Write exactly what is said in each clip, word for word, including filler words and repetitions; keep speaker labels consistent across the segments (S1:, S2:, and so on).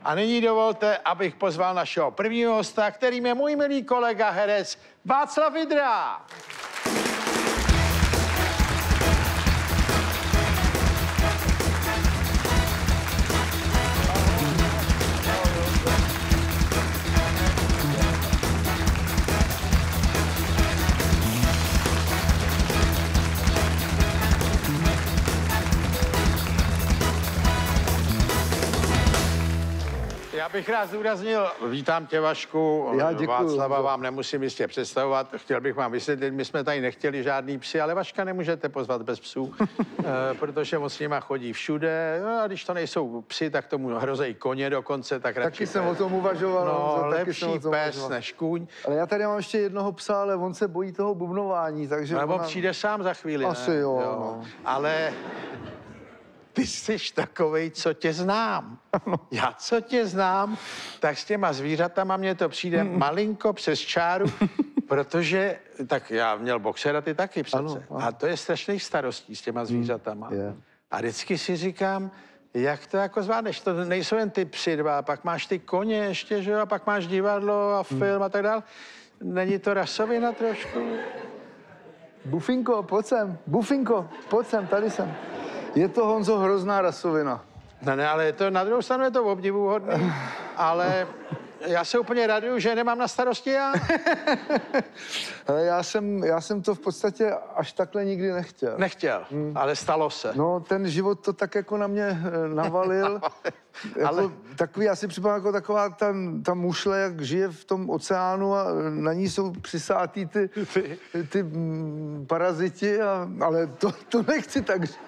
S1: A nyní dovolte, abych pozval našeho prvního hosta, kterým je můj milý kolega herec Václav Vydra. Já bych rád zdůraznil, vítám tě, Vašku.
S2: Já děkuju.
S1: Václava vám nemusím jistě představovat. Chtěl bych vám vysvětlit, my jsme tady nechtěli žádný psy, ale Vaška nemůžete pozvat bez psů, protože on s nima chodí všude. No, a když to nejsou psy, tak tomu hrozejí koně dokonce, tak radši
S2: Taky jsem o tom uvažoval.
S1: No,
S2: taky
S1: lepší
S2: jsem o tom
S1: pes
S2: uvažoval.
S1: než kůň.
S2: Ale já tady mám ještě jednoho psa, ale on se bojí toho bubnování, takže...
S1: Nebo
S2: ona...
S1: přijde sám za chvíli,
S2: Asi
S1: ne?
S2: jo,
S1: jo.
S2: no.
S1: Ale ty jsi takovej, co tě znám. Já, co tě znám, tak s těma zvířatama mně to přijde malinko přes čáru, protože, tak já měl boxera, ty taky přece.
S2: Ano, ano.
S1: A to je strašných starostí s těma zvířatama.
S2: je.
S1: A vždycky si říkám, jak to jako zvládneš? To nejsou jen ty psy dva, pak máš ty koně ještě, že jo, a pak máš divadlo a film a tak dál. Není to rasovina trošku?
S2: Bufinko, pojď sem. Bufinko, pojď sem, tady jsem. Je to, Honzo, hrozná rasovina.
S1: No ne, ale je to, na druhou stranu je to obdivuhodný, ale já se úplně raduju, že nemám na starosti já.
S2: Ale já jsem, já jsem to v podstatě až takhle nikdy nechtěl.
S1: Nechtěl, hmm. ale stalo se.
S2: No, ten život to tak jako na mě eh, navalil. Jako
S1: ale...
S2: Takový, já si připadám jako taková ta, ta mušle, jak žije v tom oceánu a na ní jsou přisátý ty, ty, ty mm, paraziti, a, ale to, to nechci tak říct.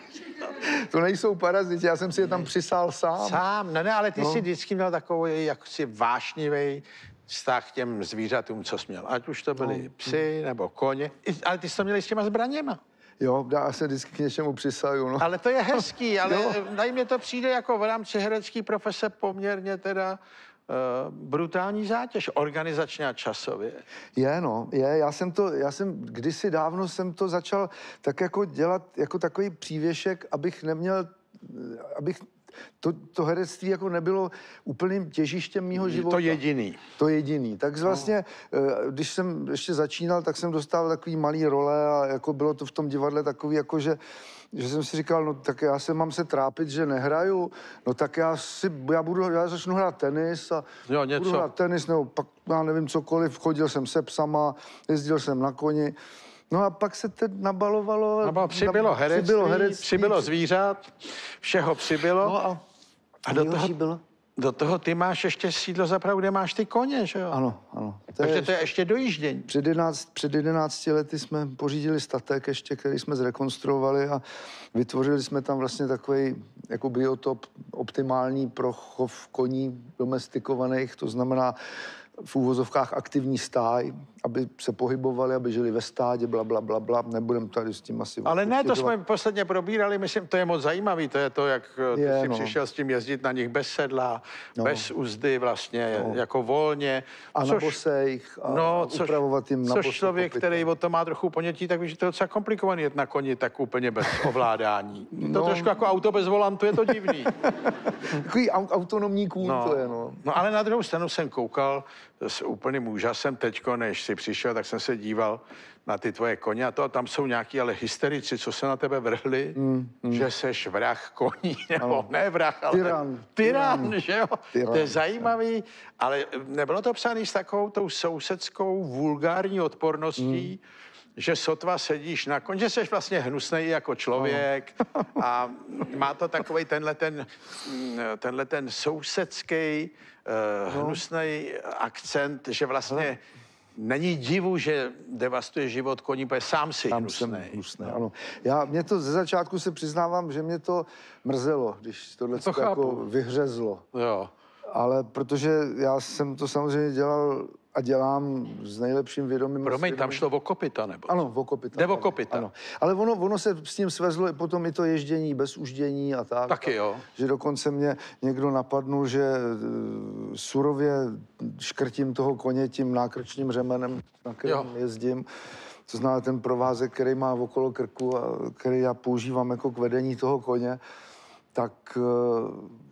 S2: To nejsou paraziti, já jsem si je tam přisál sám.
S1: Sám, ne, ne, ale ty
S2: no.
S1: jsi vždycky měl takový jaksi vášnivý vztah k těm zvířatům, co jsi měl. Ať už to byly no. psy nebo koně, ale ty jsi to měl s těma zbraněma.
S2: Jo, já se vždycky k něčemu přisaju, no.
S1: Ale to je hezký, ale tady mě to přijde jako v rámci herecké profese poměrně teda uh, brutální zátěž, organizačně a časově.
S2: Je, no, je, já jsem to, já jsem, kdysi dávno jsem to začal tak jako dělat jako takový přívěšek, abych neměl, abych To, to herectví jako nebylo úplným těžištěm mýho života.
S1: To jediný.
S2: To jediný. Tak vlastně, no. Když jsem ještě začínal, tak jsem dostal takový malý role a jako bylo to v tom divadle takový, jako že, že jsem si říkal, no tak já se mám se trápit, že nehraju, no tak já si, já budu, já začnu hrát tenis a
S1: jo, něco.
S2: budu hrát tenis, nebo pak, já nevím, cokoliv, chodil jsem se psama, jezdil jsem na koni. No a pak se teď nabalovalo...
S1: No, přibylo herectví, přibylo, herectví, přibylo zvířat, všeho přibylo.
S2: No a,
S1: a do, toho, do toho ty máš ještě sídlo zapravdu, kde máš ty koně, že jo?
S2: Ano, ano. To
S1: Takže
S2: je
S1: to je ještě dojíždění.
S2: Před, jedenáct, před jedenácti lety jsme pořídili statek ještě, který jsme zrekonstruovali a vytvořili jsme tam vlastně takový jako biotop optimální pro chov koní domestikovaných, to znamená v úvozovkách aktivní stáj, aby se pohybovali, aby žili ve stádě, bla, bla, bla, bla. Nebudem tady s tím asi...
S1: Ale ne, to jsme posledně probírali, myslím, to je moc zajímavý, to je to, jak ty
S2: je,
S1: jsi
S2: no.
S1: přišel s tím jezdit na nich bez sedla,
S2: no.
S1: bez uzdy vlastně, no. jako volně.
S2: A
S1: což,
S2: na bosejch a
S1: no, což,
S2: upravovat jim na
S1: což člověk, kopyta. Který o to má trochu ponětí, tak víš, že to je docela komplikovaný jet na koni tak úplně bez ovládání. To
S2: no.
S1: trošku jako auto bez volantu, je to divný.
S2: Takový autonomní kůň
S1: no.
S2: to je, no.
S1: No ale na druhou stranu jsem koukal s úplným úžasem teďko, než jsi přišel, tak jsem se díval na ty tvoje koně a to a tam jsou nějaký ale hysterici, co se na tebe vrhli, mm, mm. že seš vrah koní, nebo ano. ne vrah, ale
S2: tyran,
S1: tyran, tyran, že jo?
S2: Tyran,
S1: to je zajímavý, ale nebylo to psaný s takovou tou sousedskou vulgární odporností, mm. že sotva sedíš na koni, že jsi vlastně hnusnej jako člověk a má to takovej tenhle ten, tenhle ten sousedský uh, no. hnusnej akcent, že vlastně ale... není divu, že devastuje život koní, protože sám si
S2: sám
S1: hnusnej.
S2: hnusnej. Ano. Já, mě to ze začátku se přiznávám, že mě to mrzelo, když tohle to jako vyhřezlo.
S1: Jo.
S2: Ale protože já jsem to samozřejmě dělal a dělám s nejlepším vědomím.
S1: Promiň, tam šlo o kopyta, nebo?
S2: Ano, o kopyta.
S1: Jde o kopyta.
S2: Ano. Ale ono, ono se s tím svezlo potom i to ježdění bez uždění a tak.
S1: Taky jo.
S2: Že dokonce mě někdo napadnul, že uh, surově škrtím toho koně tím nákrčním řemenem, na kterém jo. jezdím. To znamená ten provázek, který má okolo krku a který já používám jako k vedení toho koně, tak uh,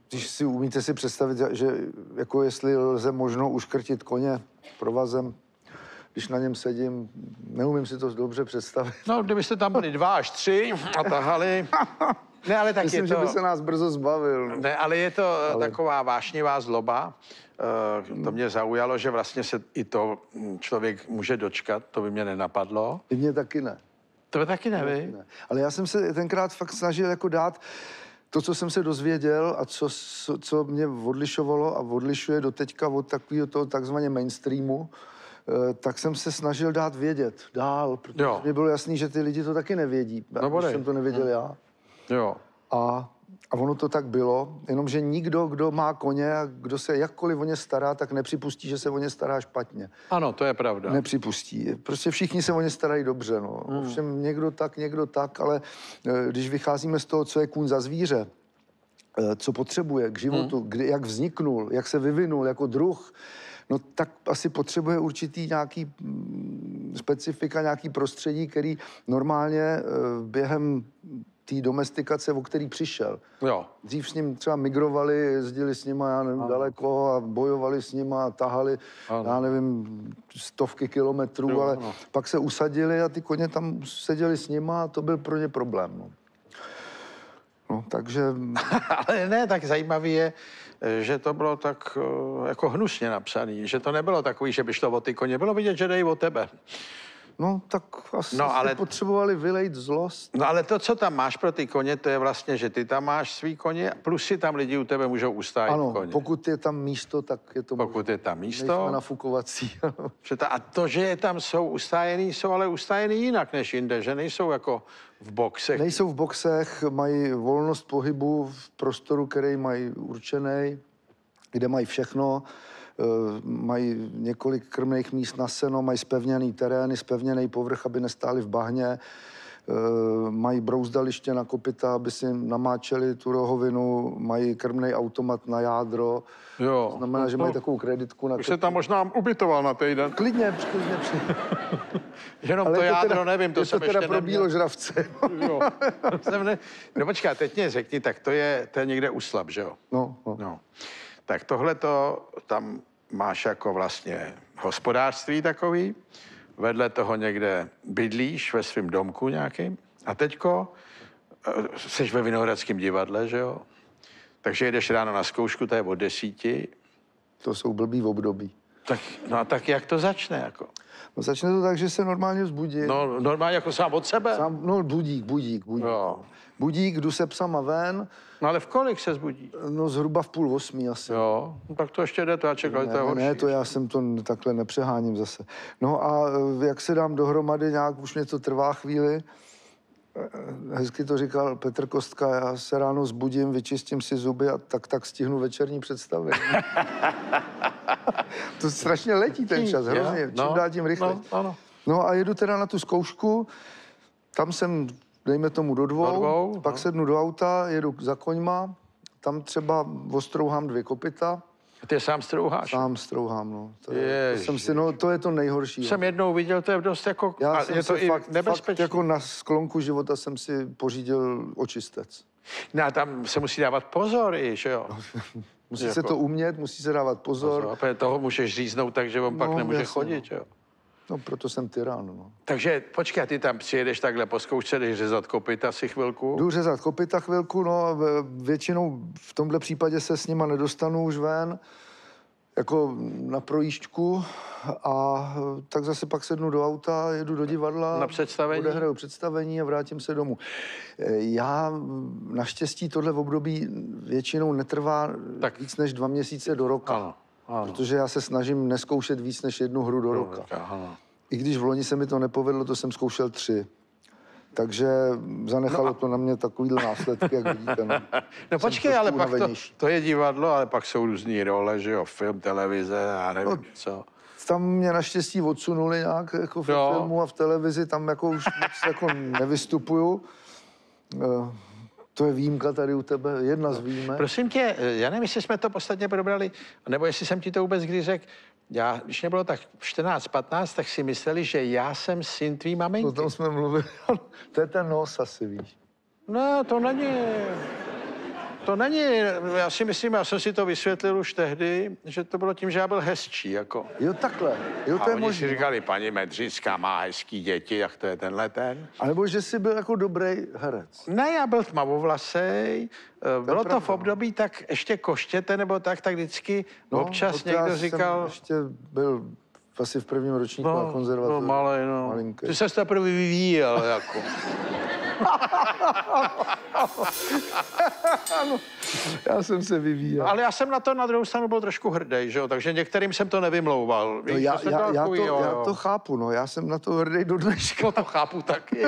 S2: Když si umíte si představit, že jako jestli lze možno uškrtit koně provazem, když na něm sedím, neumím si to dobře představit.
S1: No, kdybyste tam byli dva až tři a tahali... Ne, ale tak
S2: Myslím,
S1: je to...
S2: že by se nás brzo zbavil. No.
S1: Ne, ale je to ale... taková vášnivá zloba. Uh, to mě zaujalo, že vlastně se i to člověk může dočkat, to by mě nenapadlo.
S2: I mě taky ne.
S1: To by taky neví.
S2: Ne. Ale já jsem se tenkrát fakt snažil jako dát to, co jsem se dozvěděl a co, co, co mě odlišovalo a odlišuje do teďka od takového toho takzvaně mainstreamu, tak jsem se snažil dát vědět dál, protože jo. Mě bylo jasný, že ty lidi to taky nevědí. No, když jsem to nevěděl hmm. já.
S1: Jo.
S2: A, a ono to tak bylo, jenomže nikdo, kdo má koně a kdo se jakkoliv o ně stará, tak nepřipustí, že se o ně stará špatně.
S1: Ano, to je pravda.
S2: Nepřipustí. Prostě všichni se o ně starají dobře. No. Hmm. Ovšem někdo tak, někdo tak, ale když vycházíme z toho, co je kůň za zvíře, co potřebuje k životu, hmm. kdy, jak vzniknul, jak se vyvinul jako druh, no tak asi potřebuje určitý nějaký specifika, nějaký prostředí, který normálně během té domestikace, o který přišel.
S1: Jo.
S2: Dřív s ním třeba migrovali, jezdili s nima, já nevím, ano. daleko a bojovali s nima, tahali, ano. já nevím, stovky kilometrů, jo, ale ano. pak se usadili a ty koně tam seděli s nima a to byl pro ně problém. No, no takže...
S1: ale ne, tak zajímavý je, že to bylo tak jako hnusně napsaný, že to nebylo takový, že by šlo o ty koně, bylo vidět, že dejí o tebe.
S2: No, tak asi
S1: no, ale...
S2: potřebovali vylejt zlost.
S1: No, ale to, co tam máš pro ty koně, to je vlastně, že ty tam máš svý koně, plus si tam lidi u tebe můžou ustájit
S2: ano,
S1: koně.
S2: pokud je tam místo, tak je to
S1: Pokud
S2: možná.
S1: je tam místo.
S2: Nejsme nafukovací.
S1: A to, že je tam jsou ustájený, jsou ale ustájený jinak než jinde, že nejsou jako v boxech.
S2: Nejsou v boxech, mají volnost pohybu v prostoru, který mají určený, kde mají všechno. Mají několik krmných míst na seno, mají spevněný terény, spevněný povrch, aby nestáli v bahně, mají brouzdaliště na kopyta, aby si namáčeli tu rohovinu, mají krmný automat na jádro.
S1: Jo.
S2: To znamená,
S1: no,
S2: že mají takovou kreditku na...
S1: Už se tam možná ubytoval na týden.
S2: Klidně, klidně.
S1: Jenom ale to jádro, teda, nevím, to jsem
S2: to teda
S1: ještě
S2: pro bíložravce.
S1: Jo. ne... No počká, teď mě řekni, tak to je, to je někde u Slab, že jo?
S2: No, no.
S1: no. Tak tohle to tam máš jako vlastně hospodářství takový, vedle toho někde bydlíš ve svém domku nějakým a teďko jsi ve Vinohradském divadle, že jo? Takže jedeš ráno na zkoušku, to je od desíti.
S2: To jsou blbý období.
S1: Tak, no a tak jak to začne jako?
S2: No začne to tak, že se normálně vzbudí.
S1: No normálně jako sám od sebe?
S2: Sám, no budík, budík, budík.
S1: Jo.
S2: Budík, jdu se psama ven.
S1: No ale v kolik se zbudí?
S2: No zhruba v půl osmí asi.
S1: Jo, no, tak to ještě jde, to já čekal,
S2: ne,
S1: to je horší.
S2: Ne, to já jsem to takhle nepřeháním zase. No a jak se dám dohromady nějak, už mě to trvá chvíli, hezky to říkal Petr Kostka, já se ráno zbudím, vyčistím si zuby a tak tak stihnu večerní představení. To strašně letí ten čas, hrozně, čím
S1: no,
S2: dál tím rychleji.
S1: No, no.
S2: no a jedu teda na tu zkoušku, tam jsem, dejme tomu do dvou,
S1: do dvou
S2: pak
S1: no.
S2: sednu do auta, jedu za koňma, tam třeba ostrouhám dvě kopyta.
S1: A ty je sám strouháš?
S2: Sám strouhám, no. To, je, to, jsem si, no, to je to nejhorší.
S1: Jsem jednou viděl, to je dost jako...
S2: Já
S1: a
S2: jsem
S1: je to
S2: si
S1: i
S2: fakt,
S1: nebezpečné.
S2: Fakt jako na sklonku života jsem si pořídil očistec.
S1: No a tam se musí dávat pozor i, že jo?
S2: Musí
S1: jako...
S2: se to umět, musí se dávat pozor.
S1: pozor. A toho můžeš říznout tak, že on no, pak nemůže jasný, chodit, že jo?
S2: No, proto jsem tyran, no.
S1: Takže počkej, ty tam přijedeš takhle po zkoušce, jdeš řezat kopyta si chvilku?
S2: Jdu řezat kopyta chvilku, no, většinou v tomhle případě se s nima nedostanu už ven, jako na projížďku a tak zase pak sednu do auta, jedu do divadla,
S1: na představení?
S2: odehraju představení a vrátím se domů. Já naštěstí tohle v období většinou netrvá tak víc než dva měsíce do roka.
S1: Ano. Ano.
S2: Protože já se snažím neskoušet víc než jednu hru do roka.
S1: Ano.
S2: I když v loni se mi to nepovedlo, to jsem zkoušel tři. Takže zanechalo no a... to na mě takovýhle následky, jak vidíte. No,
S1: no počkej, ale pak to, to je divadlo, ale pak jsou různý role, že jo, film, televize a nevím no, co.
S2: Tam mě naštěstí odsunuli nějak jako v filmu a v televizi, tam jako už moc jako nevystupuju. To je výjimka tady u tebe, jedna z výjimek.
S1: Prosím tě, já nevím, jestli jsme to posledně probrali, nebo jestli jsem ti to vůbec kdy řekl. Já, když mě bylo tak čtrnáct patnáct, tak si mysleli, že já jsem syn tvý maminky.
S2: O tom jsme mluvili. To je ten nos asi, víš.
S1: No, to není... to není, já si myslím, já jsem si to vysvětlil už tehdy, že to bylo tím, že já byl hezčí, jako.
S2: Jo, takhle. Jo, to
S1: A
S2: je
S1: oni
S2: možný.
S1: si říkali, paní Medřická má hezký děti, jak to je tenhle ten.
S2: A nebo že jsi byl jako dobrý herec.
S1: Ne, já byl tmavovlasej, bylo to,
S2: pravda,
S1: v období tak ještě koštěte nebo tak, tak vždycky no, občas
S2: to já
S1: někdo
S2: jsem
S1: říkal...
S2: ještě byl asi v prvním ročníku na
S1: No,
S2: konzervatoři.
S1: no malej, no.
S2: Malinký.
S1: Ty ses teprve vyvíjel, jako.
S2: Ano, já jsem se vyvíjel.
S1: Ale já jsem na to na druhou stranu byl trošku hrdý, že jo, takže některým jsem to nevymlouval. Víš,
S2: No, já,
S1: jsem
S2: já, já,
S1: takový,
S2: to,
S1: jo,
S2: já
S1: jo.
S2: to chápu, no, já jsem na to hrdý do dneška.
S1: No to chápu taky.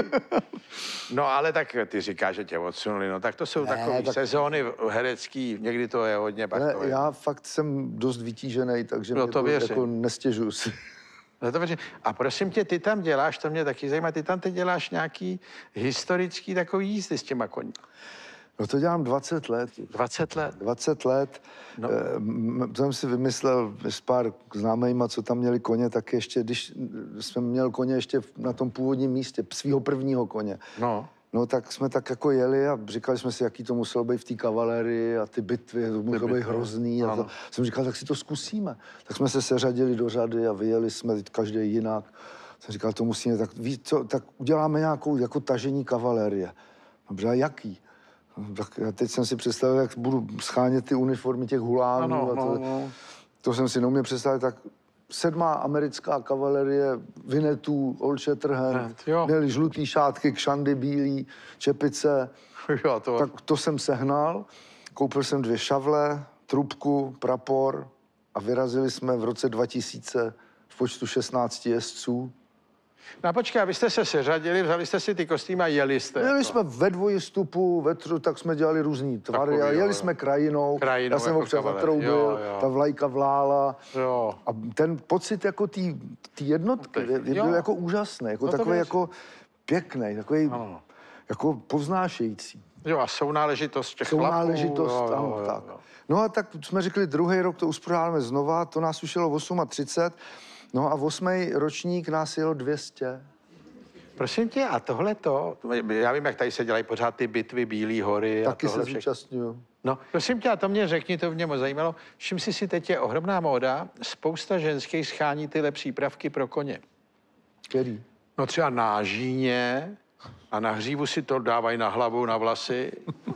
S1: No ale tak ty říkáš, že tě odsunuli, no tak to jsou
S2: Ne,
S1: takové
S2: tak-
S1: sezóny herecký, někdy to je hodně pak
S2: Ale
S1: to je.
S2: já fakt jsem dost vytížený, takže
S1: No,
S2: mě
S1: to
S2: to
S1: věřím.
S2: jako nestěžuju si.
S1: No to věřím. A prosím tě, ty tam děláš, to mě taky zajímá, ty tam teď děláš nějaký historický takový jízdy s těma koní.
S2: No to dělám dvacet let.
S1: dvacet let.
S2: dvacet let.
S1: No.
S2: No. E, jsem si vymyslel s pár známejma, co tam měli koně, tak ještě, když jsem měl koně ještě na tom původním místě, svého prvního koně,
S1: No.
S2: no tak jsme tak jako jeli a říkali jsme si, jaký to muselo být v té kavalérii a ty bitvy, to muselo být
S1: bitvy,
S2: hrozný. A to,
S1: ano.
S2: jsem říkal, tak si to zkusíme. Tak jsme se seřadili do řady a vyjeli jsme každý jinak. Jsem říkal, to musíme, tak, víš co, tak uděláme nějakou jako tažení kavalérie. Dobře, a jaký? Tak já teď jsem si představil, jak budu schánět ty uniformy těch hulánů.
S1: Ano,
S2: a to,
S1: no, no.
S2: to jsem si neuměl představit, tak sedmá americká kavalerie, Vinetů, Old Shatterhand,
S1: Jo.
S2: měli žlutý šátky, kšandy bílý, čepice.
S1: Jo, to...
S2: Tak to jsem sehnal, koupil jsem dvě šavle, trubku, prapor a vyrazili jsme v roce dva tisíce v počtu šestnácti jezdců.
S1: No počkej, vy jste se seřadili, vzali jste si ty kostýmy a jeli jste.
S2: Jeli
S1: jako.
S2: jsme ve dvojistupu, ve třu, tak jsme dělali různý tvary
S1: Takový,
S2: a
S1: jo,
S2: jeli
S1: jo.
S2: jsme krajinou,
S1: Krajinou
S2: já jsem
S1: jako
S2: občas
S1: kavalér.
S2: zatroubil,
S1: Jo, jo.
S2: ta vlajka vlála.
S1: Jo.
S2: A ten pocit jako té jednotky je, je
S1: Jo.
S2: byl jako úžasný, jako
S1: No to
S2: takový
S1: věř.
S2: jako pěkný, takový
S1: Ano.
S2: jako povznášející.
S1: Jo, a sounáležitost těch chlapů.
S2: Sounáležitost,
S1: jo,
S2: ano,
S1: jo,
S2: tak.
S1: jo.
S2: No a tak jsme řekli, druhý rok to uspořádáme znova, to nás už jelo třicet osm, no a osmý ročník nás jelo dvě stě.
S1: Prosím tě, a tohle to, já vím, jak tady se dělají pořád ty bitvy Bílý hory.
S2: Taky
S1: a
S2: se
S1: tohle všechno.
S2: zúčastňuju.
S1: No, prosím tě, a to mě řekni, to mě moc zajímalo. Všim si si teď je ohromná móda, spousta ženských schání tyhle přípravky pro koně.
S2: Který?
S1: No třeba na žíně a na hřívu si to dávají na hlavu, na vlasy.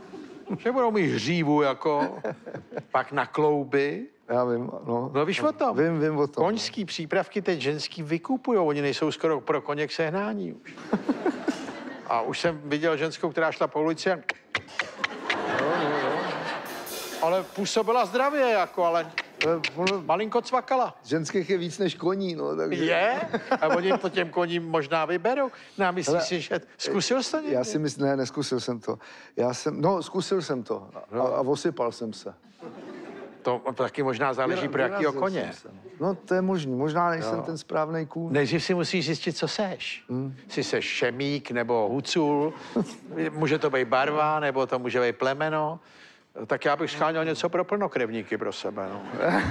S1: Že budou mít hřívu jako, pak na klouby.
S2: Já vím, no.
S1: No víš o tom?
S2: Vím, vím o tom.
S1: Koňský přípravky teď ženský vykupují, oni nejsou skoro pro koně k sehnání už. A už jsem viděl ženskou, která šla po ulici a... Ale působila zdravě, jako, ale
S2: Ale ono,
S1: malinko cvakala.
S2: ženských je víc než koní, no, takže...
S1: Je? A oni po těm koním možná vyberou. No a myslíš
S2: Hele,
S1: si, že... Zkusil jsi to někdy?
S2: Já si myslím, ne, neskusil jsem to. Já jsem, no, zkusil jsem to a, a osypal jsem se.
S1: To taky možná záleží pro jakýho
S2: Vyrazil
S1: koně.
S2: jsem se. No, to je možný. Možná nejsem ten správný kůň.
S1: Nejdřív si musíš zjistit, co seš. Hmm. Jsi seš šemík nebo hucul, může to být barva, nebo to může být plemeno. Tak já bych scháněl něco pro plnokrevníky pro sebe, no.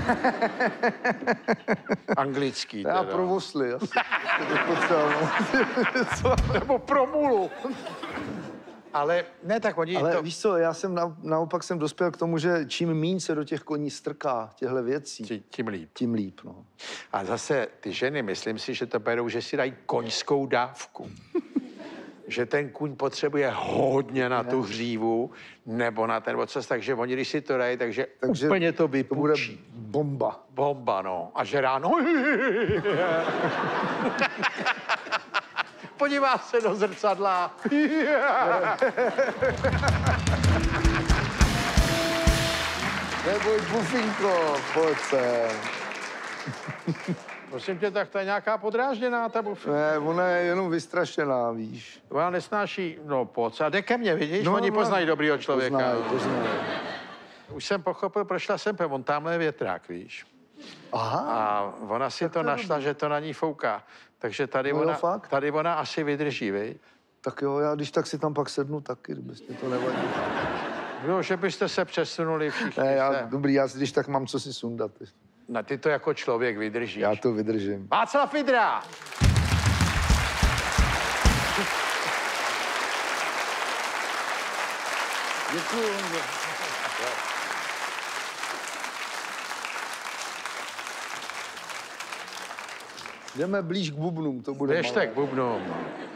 S1: Anglický teda.
S2: Já pro vosly, asi. To bych potřeboval, no.
S1: Nebo pro mulu. Ale ne, tak oni
S2: Ale
S1: to...
S2: víš co, já jsem na, naopak jsem dospěl k tomu, že čím míň se do těch koní strká těchto věcí,
S1: Tí- Tím líp.
S2: tím líp, no.
S1: A zase ty ženy, myslím si, že to berou, že si dají koňskou dávku. Že ten kůň potřebuje hodně na tu hřívu nebo na ten ocas, takže oni, když si to dají, takže, takže úplně to
S2: To bude
S1: vypůjčí.
S2: bomba.
S1: Bomba, no. A že ráno... Podívá se do zrcadla.
S2: Neboj, bufinko, pojď se.
S1: Prosím tě, tak to je nějaká podrážděná ta bufina.
S2: Ne, ona je jenom vystrašená, víš.
S1: Ona nesnáší, no pojď se. A jde ke mně, vidíš?
S2: No,
S1: Oni
S2: no,
S1: poznají dobrýho člověka.
S2: Poznají, poznají.
S1: Už jsem pochopil, proč šla sem, on tamhle je větrák, víš.
S2: Aha.
S1: A ona si to
S2: to
S1: našla, že to na ní fouká. Takže tady,
S2: No jo,
S1: ona,
S2: fakt?
S1: tady ona asi vydrží, viď?
S2: Tak jo, já když tak si tam pak sednu taky, kdyby mi to nevadí.
S1: Jo, že byste se přesunuli všichni.
S2: Ne, já,
S1: se.
S2: dobrý, já si když tak mám co si sundat.
S1: Na ty to jako člověk vydržíš.
S2: Já to vydržím.
S1: Václav Fidra!
S2: Děkuju. Jdeme blíž k bubnům, to bude
S1: Běžte
S2: malé.
S1: k bubnům.